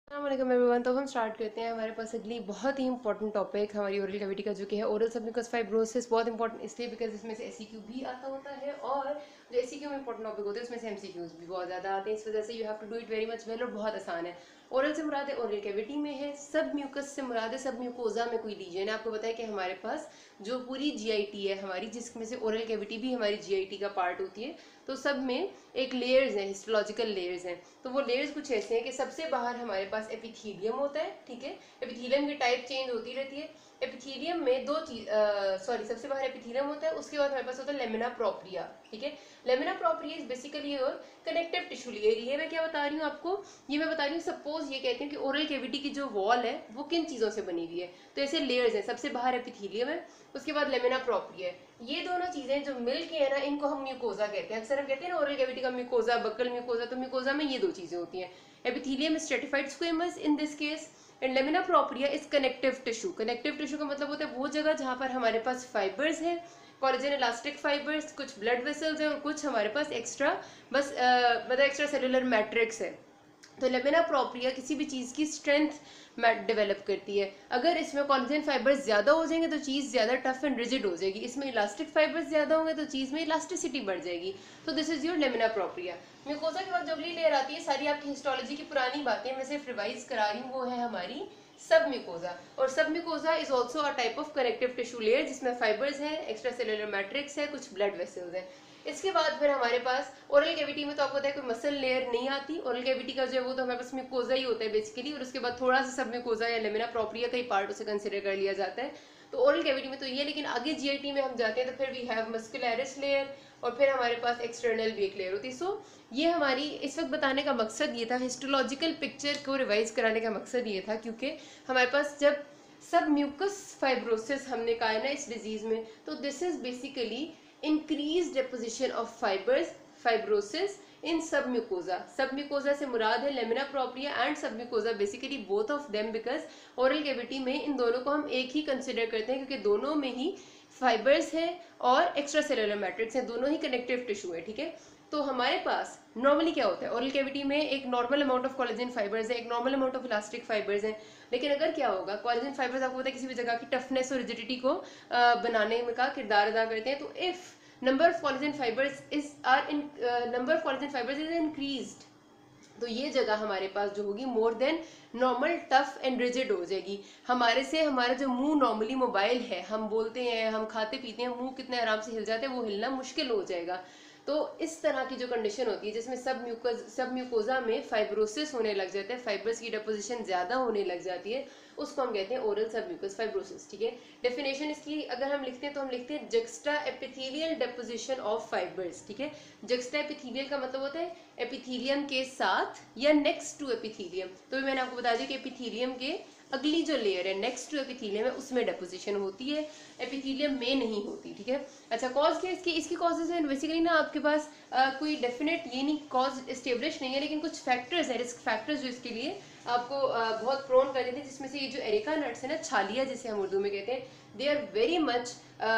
अस्सलाम एवरीवन। तो हम स्टार्ट करते हैं। हमारे पास अगली बहुत ही इंपॉर्टेंट टॉपिक हमारी ओरल कैविटी का जो कि है ओरल सबम्यूकस फाइब्रोसिस। बहुत इंपॉर्टेंट इसलिए बिकॉज इसमें से एससीक्यू भी आता होता है और जो एससीक्यू में इंपॉर्टेंट टॉपिक होते हैं उसमें से एमसीक्यूज भी बहुत ज़्यादा आते हैं। इस वजह से you have to do it very much well और बहुत आसान है। ओरल से मुराद है ओरल कैविटी में है, सब म्यूकस से मुराद है सब म्यूकोजा में कोई लीजन है। आपको पता है कि हमारे पास जो पूरी जीआईटी है हमारी, जिसमें से ओरल कैविटी भी हमारी जीआईटी का पार्ट होती है, तो सब में एक लेयर्स हैं, हिस्टोलॉजिकल लेयर्स हैं। तो वो लेयर्स कुछ ऐसे हैं कि सबसे बाहर हमारे पास एपिथीलियम होता है, ठीक है। एपिथीलियम की टाइप चेंज होती रहती है। एपिथीलियम में दो चीज सबसे बाहर एपिथीलियम होता है, उसके बाद हमारे पास होता है लेमिना प्रोप्रिया, ठीक है। Lamina propria is basically your connective tissue layer. ये मैं क्या बता रही हूँ आपको, ये मैं बता रही हूँ सपोज ये कहते हैं कि ओरल कैविटी की जो वॉल है वो किन चीजों से बनी हुई है। तो ऐसे लेयर्स हैं, सबसे बाहर एपिथीलियम है, उसके बाद लेमिना प्रोप्रिया है। ये दोनों चीजें जो मिल के है ना, इनको हम म्यूकोजा कहते हैं। अक्सर हम कहते हैं ना ओरल कैविटी का म्यूकोजा, बक्कल म्यूकोजा। तो म्यूकोजा में ये दो चीजें होती हैं, epithelium stratified squamous in this case and lamina propria is connective tissue. Connective tissue का मतलब होता है वो जगह जहां पर हमारे पास फाइबर्स हैं, कोलेजन इलास्टिक फाइबर्स, कुछ ब्लड वेसल्स हैं और कुछ हमारे पास एक्स्ट्रा बस मतलब एक्स्ट्रा सेलुलर मैट्रिक्स है। तो लेमिना प्रोप्रिया किसी भी चीज़ की स्ट्रेंथ डेवलप करती है। अगर इसमें कोलेजन फाइबर्स ज़्यादा हो जाएंगे तो चीज़ ज़्यादा टफ एंड रिजिड हो जाएगी, इसमें इलास्टिक फाइबर्स ज़्यादा होंगे तो चीज़ में इलास्टिसिटी बढ़ जाएगी। तो this is your lamina propria. Mucosa के बाद जो अगली लेयर आती है, सारी आपकी हिस्टोलॉजी की पुरानी बातें मैं सिर्फ रिवाइज करा रही हूँ, वो है हमारी सब म्यूकोजा। और submucosa is also a type of connective tissue layer जिसमें फाइबर्स हैं, एक्स्ट्रा सेलुलर मैट्रिक्स है, कुछ ब्लड वेसल्स हैं। इसके बाद फिर हमारे पास ओरल कैविटी में तो आपको पता है कोई मसल लेयर नहीं आती। ओरल कैविटी का जो है वो तो हमारे पास म्यूकोजा ही होता है बेसिकली, और उसके बाद थोड़ा सा सब म्यूकोजा या लेमिना प्रोप्रिया का ही पार्ट उसे कंसिडर कर लिया जाता है। तो ओरल कैविटी में तो ये, लेकिन आगे जीआईटी में हम जाते हैं तो फिर वी हैव मस्कुलरिस लेयर और फिर हमारे पास एक्सटर्नल भी एक लेयर होती है। सो ये हमारी इस वक्त बताने का मकसद ये था, हिस्टोलॉजिकल पिक्चर को रिवाइज कराने का मकसद ये था, क्योंकि हमारे पास जब सब म्यूकस फाइब्रोसिस हमने कहा है ना इस डिजीज में, तो this is basically increased deposition of fibers fibrosis in submucosa. Submucosa से मुराद है lamina propria and submucosa, basically both of them, because oral cavity में इन दोनों को हम एक ही कंसिडर करते हैं क्योंकि दोनों में ही फाइबर्स हैं और एक्स्ट्रा सेलुलर मैट्रिक्स हैं, दोनों ही कनेक्टिव टिश्यू है, ठीक है। तो हमारे पास नॉर्मली क्या होता है, ओरल कैविटी में एक normal amount of collagen fibres है, एक normal amount of elastic fibres हैं। लेकिन अगर क्या होगा, कोलेजन फाइबर्स आपको पता है किसी भी जगह की टफनेस और रिजिडिटी को बनाने में का किरदार अदा करते हैं। तो if number of collagen fibers is number of collagen fibers is increased, तो ये जगह हमारे पास जो होगी more than normal tough and rigid हो जाएगी। हमारे से हमारा जो मुंह नॉर्मली मोबाइल है, हम बोलते हैं, हम खाते पीते हैं, मुंह कितने आराम से हिल जाते हैं, वो हिलना मुश्किल हो जाएगा। तो इस तरह की जो कंडीशन होती है जिसमें सब म्यूकोजा में फाइब्रोसिस होने लग जाता है, फाइबर्स की डिपोजिशन ज्यादा होने लग जाती है, उसको हम कहते हैं ओरल सब म्यूकस फाइब्रोसिस, ठीक है। डेफिनेशन इसकी अगर हम लिखते हैं तो हम लिखते हैं juxta epithelial deposition of fibres, ठीक है। जक्स्टा एपिथेलियल का मतलब होता है एपिथेलियम के साथ या नेक्स्ट टू एपिथेलियम। तो मैंने आपको बता दिया कि एपिथेलियम के अगली जो लेयर है नेक्स्ट टू एपिथेलियम है उसमें डिपोजिशन होती है, एपिथेलियम में नहीं होती, ठीक है। अच्छा, कॉज क्या है इसकी कॉजेज है बेसिकली ना, आपके पास कोई डेफिनेट ये नहीं कॉज एस्टेब्लिश नहीं है, लेकिन कुछ फैक्टर्स है, रिस्क फैक्टर्स जो इसके लिए आपको बहुत प्रोन कर देते हैं, जिसमें से ये जो एरिका नट्स है ना, छालिया जिसे हम उर्दू में कहते हैं, they are very much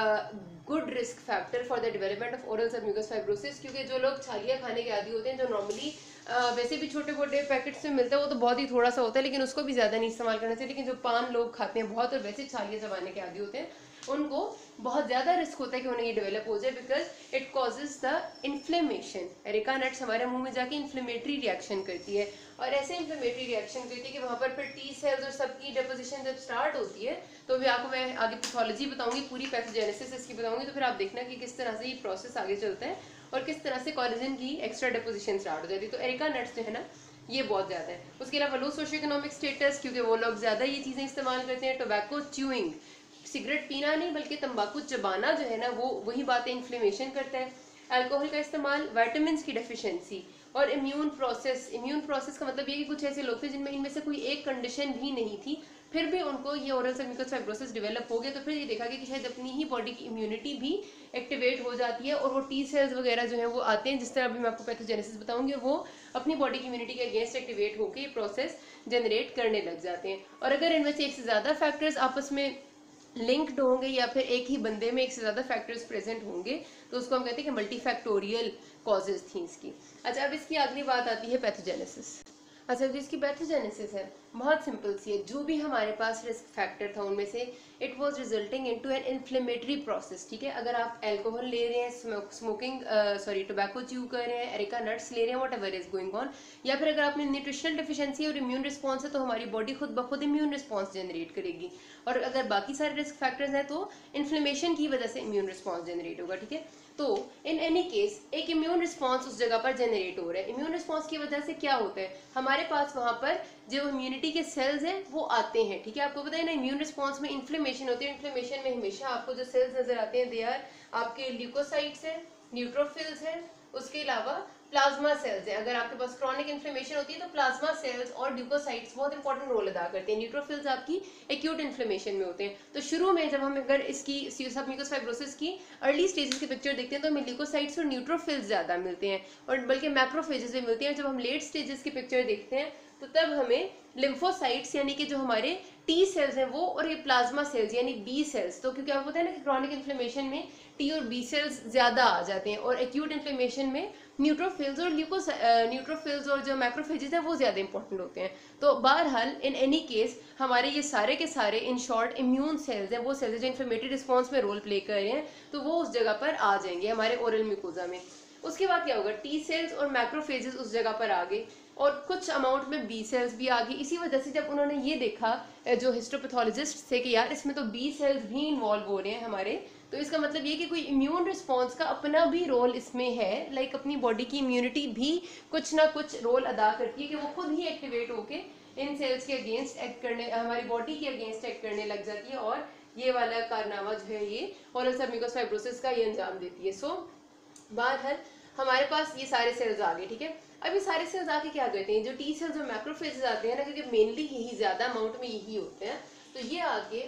good risk factor for the development of oral submucous fibrosis. क्योंकि जो लोग छालिया खाने के आदी होते हैं, जो नॉर्मली वैसे भी छोटे छोटे पैकेट्स में मिलता है, वो तो बहुत ही थोड़ा सा होता है, लेकिन उसको भी ज़्यादा नहीं इस्तेमाल करना चाहिए। लेकिन जो पान लोग खाते हैं बहुत और वैसे छालिया चबाने के आदी होते हैं, उनको बहुत ज़्यादा रिस्क होता है कि उन्हें ये डेवलप हो जाए, because it causes the inflammation. Areca nuts हमारे मुंह में जाके इन्फ्लेमेटरी रिएक्शन करती है, और ऐसे इन्फ्लेमेटरी रिएक्शन करती है कि वहाँ पर फिर टी सेल्स और सबकी डिपोजिशन जब स्टार्ट होती है, तो भी आपको मैं आगे पैथोलॉजी बताऊंगी, पूरी पैथोजेनेसिस इसकी बताऊंगी, तो फिर आप देखना कि किस तरह से ये प्रोसेस आगे चलता है और किस तरह से कोलेजन की एक्स्ट्रा डिपोजिशन स्टार्ट हो जाती है। तो एरिका नट्स जो है ना, ये बहुत ज़्यादा है। उसके अलावा लो सोशियो इकोनॉमिक स्टेटस, क्योंकि वो लोग ज़्यादा ये चीज़ें इस्तेमाल करते हैं। टोबैको च्यूइंग, सिगरेट पीना नहीं बल्कि तंबाकू चबाना जो है ना, वो वही बातें इन्फ्लेमेशन करता है। अल्कोहल का इस्तेमाल, विटामिन की डेफिशिएंसी और इम्यून प्रोसेस। इम्यून प्रोसेस का मतलब ये कि कुछ ऐसे लोग थे जिनमें इनमें से कोई एक कंडीशन भी नहीं थी, फिर भी उनको ये ओरल सबम्यूकस फाइब्रोसिस डेवलप हो गया, तो फिर ये देखा गया कि शायद अपनी ही बॉडी की इम्यूनिटी भी एक्टिवेट हो जाती है और वो टी सेल्स वगैरह जो है वो आते हैं, जिस तरह अभी मैं आपको पैथोजेनेसिस बताऊंगी, वो अपनी बॉडी की इम्यूनिटी के अगेंस्ट एक्टिवेट होकर ये प्रोसेस जनरेट करने लग जाते हैं। और अगर इनमें से एक से ज़्यादा फैक्टर्स आपस में लिंक्ड होंगे या फिर एक ही बंदे में एक से ज़्यादा फैक्टर्स प्रेजेंट होंगे, तो उसको हम कहते हैं कि मल्टीफैक्टोरियल कॉजेज थी इसकी। अच्छा, अब इसकी अगली बात आती है पैथोजेनेसिस। अच्छा, जो इसकी पैथोजेनेसिस है बहुत सिंपल सी है। जो भी हमारे पास रिस्क फैक्टर था उनमें से it was resulting into an inflammatory process, ठीक है। अगर आप अल्कोहल ले रहे हैं, स्मोकिंग टोबैको च्यू कर रहे हैं, एरिका नट्स ले रहे हैं, व्हाटएवर इज गोइंग ऑन, या फिर अगर आपने न्यूट्रिशनल डिफिशिएंसी और इम्यून रिस्पॉन्स है तो हमारी बॉडी खुद ब खुद इम्यून रिस्पॉन्स जनरेट करेगी। और अगर बाकी सारे रिस्क फैक्टर्स हैं तो इन्फ्लेमेशन की वजह से इम्यून रिस्पॉन्स जनरेट होगा, ठीक है। तो इन एनी केस एक इम्यून रिस्पॉन्स उस जगह पर जनरेट हो रहा है। इम्यून रिस्पॉन्स की वजह से क्या होता है, हमारे पास वहां पर जो इम्यूनिटी के सेल्स हैं वो आते हैं, ठीक है। आपको पता है ना, इम्यून रिस्पॉन्स में इन्फ्लेमेशन होती है। इन्फ्लेमेशन में हमेशा आपको जो सेल्स नजर आते हैं दे आर आपके ल्यूकोसाइट्स हैं, न्यूट्रोफिल्स हैं, उसके अलावा प्लाज्मा सेल्स है। अगर आपके पास क्रॉनिक इन्फ्लेमेशन होती है तो प्लाज्मा सेल्स और ल्यूकोसाइट्स बहुत इंपॉर्टेंट रोल अदा करते हैं। न्यूट्रोफिल्स आपकी एक्यूट इन्फ्लेमेशन में होते हैं। तो शुरू में जब हम अगर इसकी सबम्यूकस फाइब्रोसिस की अर्ली स्टेजेस की पिक्चर देखते हैं तो हमें ल्यूकोसाइट्स और न्यूट्रोफिल्स ज्यादा मिलते हैं, और बल्कि मैक्रोफेजेस भी मिलती हैं। जब हम लेट स्टेजेस की पिक्चर देखते हैं तो तब हमें लिम्फोसाइट्स यानी कि जो हमारे टी सेल्स हैं वो, और ये प्लाज्मा सेल्स यानी बी सेल्स, तो क्योंकि आपको पता है ना कि क्रॉनिक इन्फ्लेमेशन में टी और बी सेल्स ज्यादा आ जाते हैं, और एक्यूट इन्फ्लेमेशन में न्यूट्रोफिल्स और न्यूट्रोफिल्स और जो मैक्रोफेजेस हैं वो ज्यादा इंपॉर्टेंट होते हैं। तो बहरहाल इन एनी केस हमारे ये सारे के सारे इन शॉर्ट इम्यून सेल्स हैं, वो सेल्स जो इन्फ्लेमेटरी रिस्पॉन्स में रोल प्ले कर रहे हैं, तो वो उस जगह पर आ जाएंगे हमारे ओरल म्यूकोजा में। उसके बाद क्या होगा, टी सेल्स और मैक्रोफेजेस उस जगह पर आ गए, और कुछ अमाउंट में बी सेल्स भी आ गई। इसी वजह से जब उन्होंने ये देखा जो हिस्टोपैथोलॉजिस्ट थे कि यार इसमें तो बी सेल्स भी इन्वॉल्व हो रहे हैं हमारे, तो इसका मतलब ये कि कोई इम्यून रिस्पॉन्स का अपना भी रोल इसमें है। लाइक अपनी बॉडी की इम्यूनिटी भी कुछ ना कुछ रोल अदा करती है कि वो खुद ही एक्टिवेट होके इन सेल्स के अगेंस्ट एक्ट करने, हमारी बॉडी के अगेंस्ट एक्ट करने लग जाती है, और ये वाला कारनामा जो है ये ओरल सबम्यूकस फाइब्रोसिस का ये अंजाम देती है। सो बहरहाल हमारे पास ये सारे सेल्स आ गए, ठीक है। अब ये सारे सेल्स आके क्या करते हैं, जो टी सेल्स और मैक्रोफेजेस आते हैं ना, क्योंकि मेनली यही ज्यादा अमाउंट में यही होते हैं, तो ये आके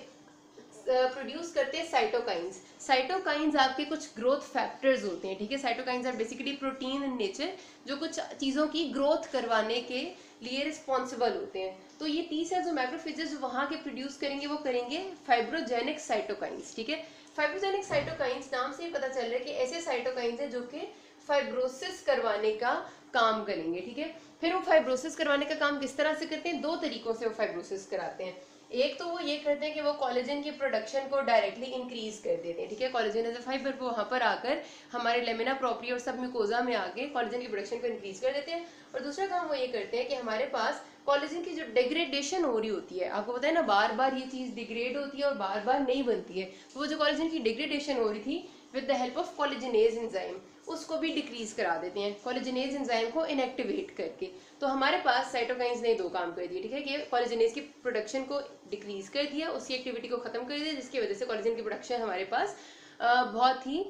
प्रोड्यूस करते हैं साइटोकाइंस। साइटोकाइंस आपके कुछ ग्रोथ फैक्टर्स होते हैं, ठीक है। Cytokines are basically protein in nature जो कुछ चीजों की ग्रोथ करवाने के लिए रिस्पॉन्सिबल होते हैं। तो ये टी सेल्स और मैक्रोफेजेस जो वहां के प्रोड्यूस करेंगे वो करेंगे फाइब्रोजेनिक साइटोकाइंस, ठीक है। फाइब्रोजेनिक साइटोकाइंस नाम से पता चल रहा है कि ऐसे साइटोकाइंस हैं जो कि फाइब्रोसिस करवाने का काम करेंगे, ठीक है। फिर वो फाइब्रोसिस करवाने का काम किस तरह से करते हैं, दो तरीकों से वो फाइब्रोसिस कराते हैं। एक तो वो ये करते हैं कि वो कोलेजन की प्रोडक्शन को डायरेक्टली इंक्रीज कर देते हैं, ठीक है। कोलेजन एज अ फाइबर वो वहां पर आकर हमारे लेमिना प्रोप्रिया और सब म्यूकोजा में आके कोलेजन की प्रोडक्शन को इंक्रीज कर देते हैं। और दूसरा काम वो ये करते हैं कि हमारे पास कोलेजन की जो डिग्रेडेशन हो रही होती है, आपको पता है ना, बार बार ये चीज डिग्रेड होती है और बार बार नहीं बनती है, तो वो जो कोलेजन की डिग्रेडेशन हो रही थी with the help of collagenase enzyme उसको भी डिक्रीज करा देते हैं कोलेजिनेज एंजाइम को इनएक्टिवेट करके। तो हमारे पास साइटोकाइंस ने दो काम कर दिए, ठीक है, कि कोलेजिनेज की प्रोडक्शन को डिक्रीज कर दिया, उसकी एक्टिविटी को खत्म कर दिया, जिसकी वजह से कोलेजन की प्रोडक्शन हमारे पास बहुत ही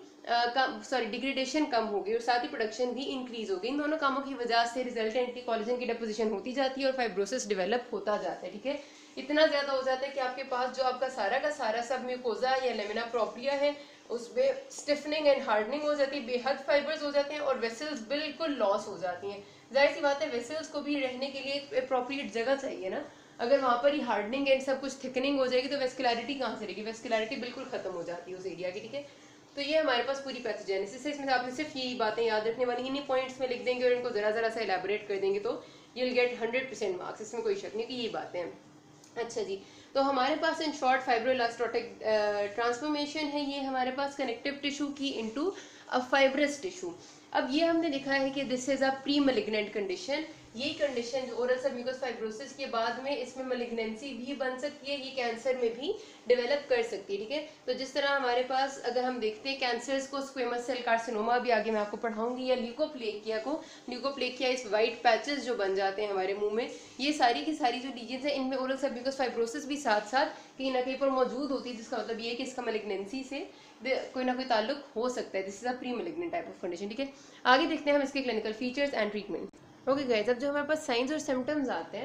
डिग्रेडेशन कम हो गई और साथ ही प्रोडक्शन भी इंक्रीज हो गई। इन दोनों कामों की वजह से रिजल्टेंटली कोलेजन की डिपोजिशन होती जाती है और फाइब्रोसिस डेवलप होता जाता है, ठीक है। इतना ज्यादा हो जाता है कि आपके पास जो आपका सारा सब म्यूकोजा या लेमिना प्रोप्रिया है उसमें स्टिफनिंग एंड हार्डनिंग हो जाती है, बेहद फाइबर्स हो जाते हैं और वेसल्स बिल्कुल लॉस हो जाती हैं। जाहिर सी बात है वेसल्स को भी रहने के लिए एक अप्रोप्रिएट जगह चाहिए ना, अगर वहां पर ही हार्डनिंग एंड सब कुछ थिकनिंग हो जाएगी तो वेस्कुलरिटी कहाँ से रहेगी, वेस्कुलरिटी बिल्कुल खत्म हो जाती है उस एरिया की, ठीक है। तो ये हमारे पास पूरी पैथोजेनेसिस है। इसमें से आपने सिर्फ यही बातें याद रखने वाली, इन्हीं पॉइंट्स में लिख देंगे और इनको जरा जरा सा एलैबोरेट कर देंगे तो यू विल गेट 100% मार्क्स, इसमें कोई शक नहीं कि ये बातें हैं। अच्छा जी, तो हमारे पास इन शॉर्ट फाइब्रोइलास्टोटिक ट्रांसफॉर्मेशन है, ये हमारे पास कनेक्टिव टिश्यू की इनटू अ फाइब्रस टिश्यू। अब ये हमने लिखा है कि this is a premalignant condition. ये कंडीशन जो ओरल सबम्यूकस फाइब्रोसिस के बाद में इसमें मैलिग्नेंसी भी बन सकती है, ये कैंसर में भी डेवलप कर सकती है, ठीक है। तो जिस तरह हमारे पास अगर हम देखते हैं कैंसर्स को, स्क्वेमस सेल कार्सिनोमा भी आगे मैं आपको पढ़ाऊंगी, या ल्यूकोप्लेकिया को, ल्यूकोप्लेकिया इस वाइट पैचेस जो बन जाते हैं हमारे मुंह में, ये सारी की सारी जो लीजन्स हैं इनमें ओरल सबम्यूकस फाइब्रोसिस भी साथ साथ कहीं ना कहीं पर मौजूद होती है, जिसका मतलब ये है कि इसका मैलिग्नेंसी से कोई ना कोई ताल्लुक हो सकता है। This is a premalignant type of condition, ठीक है। आगे देखते हैं हम इसके clinical features and treatment. Okay guys, अब जो हमारे पास साइंस और सिम्टम्स आते हैं,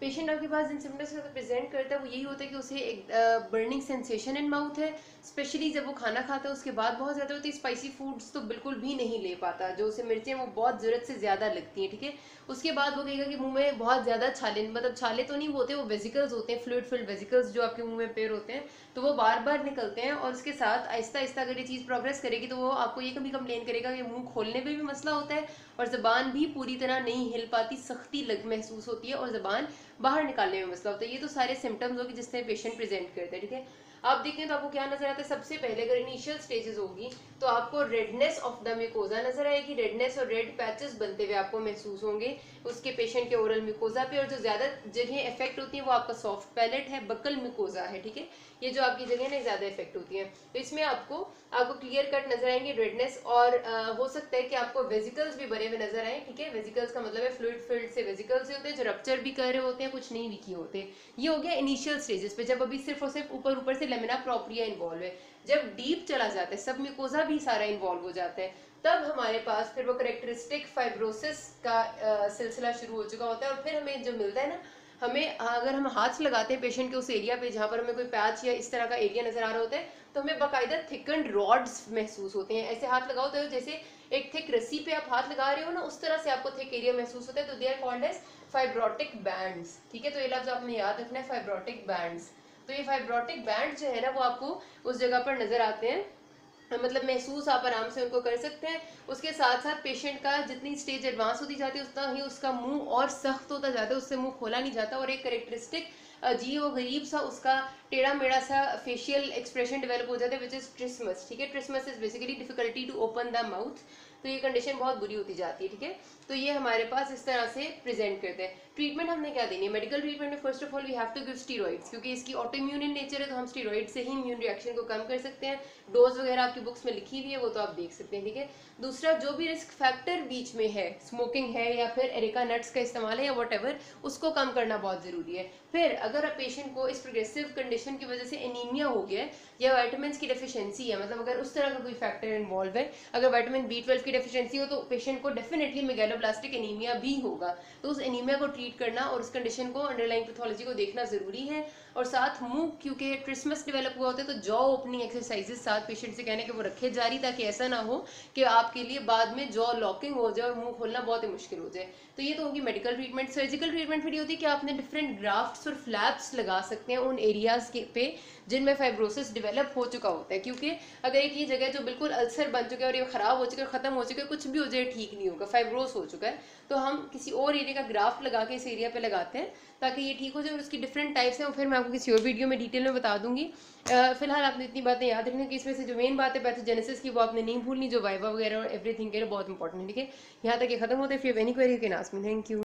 पेशेंट आपके पास जिन सिम्टम्स के साथ प्रेजेंट करता है वो यही होता है कि उसे एक बर्निंग सेंसेशन इन माउथ है, स्पेशली जब वो खाना खाता है उसके बाद बहुत ज़्यादा होती है। स्पाइसी फूड्स तो बिल्कुल भी नहीं ले पाता, जो उसे मिर्चें वो बहुत ज़रूरत से ज़्यादा लगती हैं, ठीक है। उसके बाद वो कहेगा कि मुंह में बहुत ज़्यादा छाले, मतलब छाले तो नहीं होते, वो वेजिकल्स होते हैं, फ्लूइड फिल्ड वेजिकल्स जो आपके मुंह में पेयर होते हैं, तो वो बार बार निकलते हैं। और उसके साथ आहिस्ता आहिस्ता अगर ये चीज़ प्रोग्रेस करेगी तो वो आपको ये कभी कंप्लेन करेगा कि मुंह खोलने में भी मसला होता है और ज़बान भी पूरी तरह नहीं हिल पाती, सख्ती लग महसूस होती है और ज़बान बाहर निकालने में मसला होता है। ये तो सारे सिम्टम्स होगी जिससे पेशेंट प्रेजेंट करते हैं, ठीक है। आप देखें तो आपको क्या नजर आता है, सबसे पहले अगर इनिशियल स्टेजेस होगी तो आपको रेडनेस ऑफ द म्यूकोजा नजर आएगी, रेडनेस और रेड पैचेस बनते हुए आपको महसूस होंगे उसके पेशेंट के ओरल म्यूकोजा पे। और जो ज्यादा जगह इफेक्ट होती है वो आपका सॉफ्ट पैलेट है, बकल म्यूकोजा है, ठीक है। ये जो आपकी जगह ना ज्यादा इफेक्ट होती है, तो इसमें आपको क्लियर कट नजर आएंगे रेडनेस। और हो सकता है कि आपको वेजिकल्स भी बने हुए नजर आए, ठीक है। वेजिकल्स का मतलब है फ्लूइड फिल्ड से वेजिकल्स होते हैं जो रप्चर भी कर रहे होते हैं, कुछ नहीं लीकी होते। ये हो गया इनिशियल स्टेजेस पे, जब अभी सिर्फ और सिर्फ ऊपर ऊपर से लेमिना प्रोप्रिया इन्वॉल्व है। जब डीप चला जाता है, सब म्यूकोजा भी सारा इन्वॉल्व हो जाता है, तब हमारे पास फिर वो करेक्टरिस्टिक फाइब्रोसिस का सिलसिला शुरू हो चुका होता है। और फिर हमें जो मिलता है ना, हमें अगर हम हाथ लगाते हैं पेशेंट के उस एरिया पे जहाँ पर हमें कोई पैच या इस तरह का एरिया नजर आ रहा होता है, तो हमें बाकायदा थिकन्ड रॉड्स महसूस होते हैं। ऐसे हाथ लगाओ तो जैसे एक थिक रस्सी पे आप हाथ लगा रहे हो ना, उस तरह से आपको थिक एरिया महसूस होता है, तो they are called as fibrotic bands, ठीक है। तो ये लफ्ज आपने याद रखना है, फाइब्रोटिक बैंड्स। तो ये फाइब्रोटिक बैंड जो है ना वो आपको उस जगह पर नजर आते हैं, मतलब महसूस आप आराम से उनको कर सकते हैं। उसके साथ साथ पेशेंट का जितनी स्टेज एडवांस होती जाती है उतना ही उसका मुंह और सख्त होता जाता है, उससे मुंह खोला नहीं जाता। और एक करेक्टरिस्टिक अजीब और गरीब सा उसका टेढ़ा मेढ़ा सा फेशियल एक्सप्रेशन डेवलप हो जाता है, विच इज ट्रिस्मस, ठीक है। Trismus is basically difficulty to open the mouth. तो ये कंडीशन बहुत बुरी होती जाती है, ठीक है। तो ये हमारे पास इस तरह से प्रेजेंट करते हैं। ट्रीटमेंट हमने क्या देनी है, मेडिकल ट्रीटमेंट में first of all we have to give steroids, क्योंकि इसकी ऑटो इम्यून इन नेचर है, तो हम स्टीरॉइड से ही इम्यून रिएक्शन को कम कर सकते हैं। डोज वगैरह आपकी बुक्स में लिखी हुई है, वो तो आप देख सकते हैं, ठीक है। दूसरा, जो भी रिस्क फैक्टर बीच में है, स्मोकिंग है या फिर एरिका नट्स का इस्तेमाल है या वट उसको कम करना बहुत जरूरी है। फिर अगर पेशेंट को इस प्रोग्रेसिव कंडीशन की वजह से एनीमिया हो गया है या वाइटामिन की डेफिशिएंसी है, मतलब अगर उस तरह का कोई फैक्टर इन्वॉल्व है, अगर विटामिन B12 की डेफिशिएंसी हो तो पेशेंट को डेफिनेटली मेगालोब्लास्टिक एनीमिया भी होगा। तो उस एनीमिया को ट्रीट करना और उस कंडीशन को, अंडरलाइंग पैथोलॉजी को देखना जरूरी है। और साथ मुंह, क्योंकि ट्रिस्मस डेवलप हुआ होता है, तो जॉ ओपनिंग एक्सरसाइजेस साथ पेशेंट से कहने के वो रखे जारी, ताकि ऐसा ना हो कि आपके लिए बाद में जॉ लॉकिंग हो जाए और मुंह खोलना बहुत ही मुश्किल हो जाए। तो ये तो होगी मेडिकल ट्रीटमेंट। सर्जिकल ट्रीटमेंट फिर ये होती है कि आपने डिफरेंट ग्राफ्ट्स और फ्लैप्स लगा सकते हैं उन एरियाज के पे जिनमें फाइब्रोसिस डेवलप हो चुका होता है। क्योंकि अगर एक ये जगह जो बिल्कुल अल्सर बन चुका है और ये खराब हो चुका है, खत्म हो चुका है, कुछ भी हो जाए ठीक नहीं होगा, फाइब्रोस हो चुका है, तो हम किसी और एरिया का ग्राफ्ट लगा के इस एरिया पे लगाते हैं ताकि ये ठीक हो जाए। और उसकी डिफरेंट टाइप्स हैं, और फिर मैं आपको किसी और वीडियो में डिटेल में बता दूंगी। फिलहाल आपने इतनी बातें याद रखनी कि इसमें से जो मेन बात है पैथोजेनेसिस की, वो आपने नहीं भूलनी, जो वाइवा वगैरह और एवरीथिंग के लिए बहुत इंपॉर्टेंट है, ठीक है। यहाँ तक ये खत्म होता है। फिर any query you can ask me. Thank you.